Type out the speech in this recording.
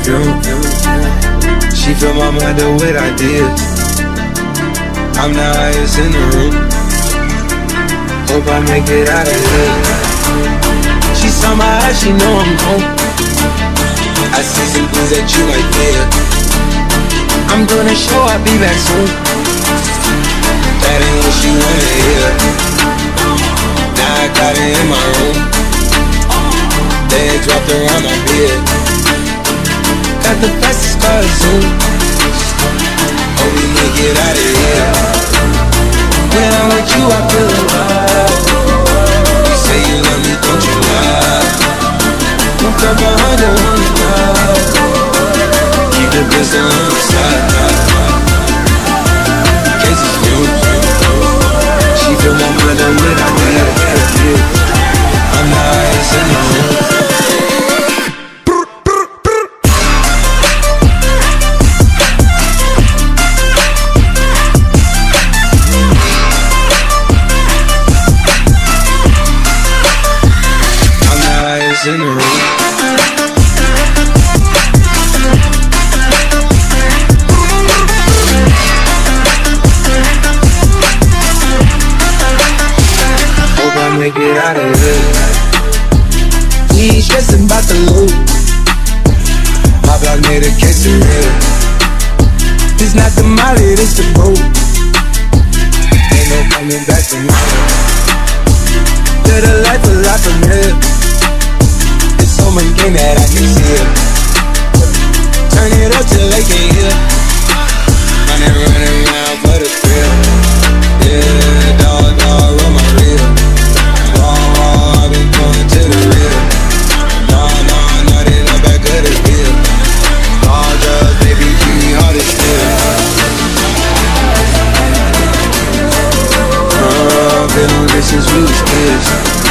perfume. She fill my mind up with ideas. I'm the highest in the room. Hope I make it out of here. She saw my eyes, she know I'm home. I see some things that you might fear. I'm gonna show I'll be back soon. That ain't what she wanna hear. Now I got it in my room. They dropped around my bed. Got the fastest car soon. Oh, we make it out of here. When I'm with you, I feel alive. You say you love me, don't you lie? Don't come behind the one. Keep the pistol on the side. Case it's new. She fill my mind up with ideas. I'm the highest in the room. In the room. Hope I make it out of here. We ain't stressing about the loot. My block made a case of real. It's not the molly, it's the boat. Ain't no coming back from here. Live the life a lot from here. So much game that I can see it. Turn it up till they can't hear. Running around for the thrill. Yeah, dog, roll my reel. Raw, I've been going to the real. No, they not back of the bill. All drugs, baby, keep me hard as steel. Been on this since we was kids.